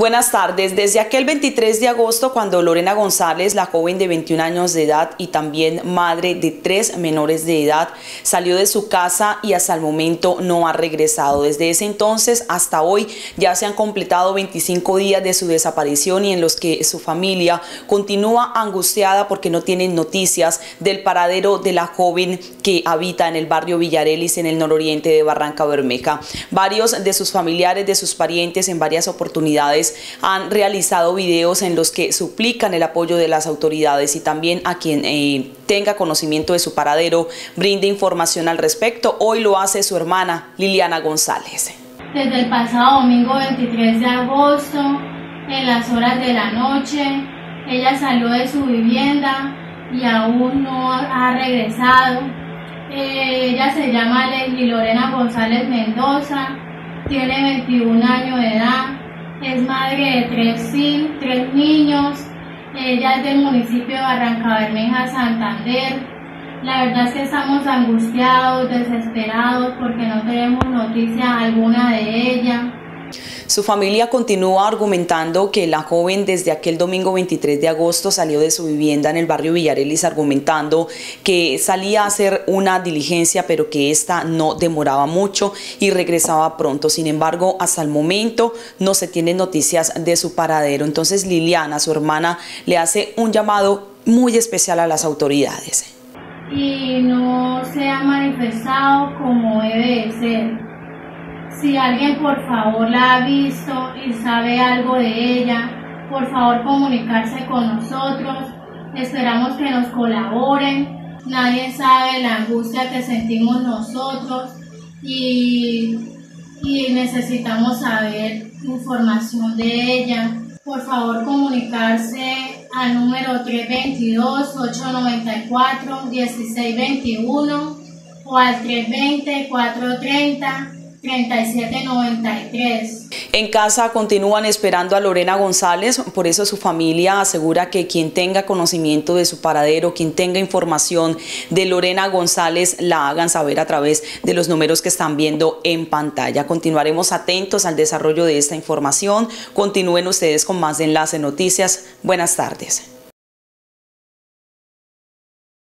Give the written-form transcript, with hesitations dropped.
Buenas tardes. Desde aquel 23 de agosto, cuando Lorena González, la joven de 21 años de edad y también madre de 3 menores de edad, salió de su casa y hasta el momento no ha regresado. Desde ese entonces hasta hoy ya se han completado 25 días de su desaparición y en los que su familia continúa angustiada porque no tienen noticias del paradero de la joven que habita en el barrio Villarelis, en el nororiente de Barrancabermeja. Varios de sus familiares, de sus parientes, en varias oportunidades han realizado videos en los que suplican el apoyo de las autoridades y también a quien tenga conocimiento de su paradero brinde información al respecto. Hoy lo hace su hermana Liliana González. Desde el pasado domingo 23 de agosto, en las horas de la noche, ella salió de su vivienda y aún no ha regresado. Ella se llama Leslie Lorena González Mendoza, tiene 21 años de edad. Es madre de 3 niños, ella es del municipio de Barrancabermeja, Santander. La verdad es que estamos angustiados, desesperados porque no tenemos noticia alguna de ella. Su familia continúa argumentando que la joven desde aquel domingo 23 de agosto salió de su vivienda en el barrio Villarelis, argumentando que salía a hacer una diligencia pero que esta no demoraba mucho y regresaba pronto. Sin embargo, hasta el momento no se tienen noticias de su paradero. Entonces Liliana, su hermana, le hace un llamado muy especial a las autoridades. Y no se ha manifestado como debe de ser. Si alguien por favor la ha visto y sabe algo de ella, por favor comunicarse con nosotros. Esperamos que nos colaboren. Nadie sabe la angustia que sentimos nosotros y necesitamos saber información de ella. Por favor comunicarse al número 322-894-1621 o al 320-430-3793. En casa continúan esperando a Lorena González, por eso su familia asegura que quien tenga conocimiento de su paradero, quien tenga información de Lorena González, la hagan saber a través de los números que están viendo en pantalla. Continuaremos atentos al desarrollo de esta información. Continúen ustedes con más de Enlace Noticias. Buenas tardes.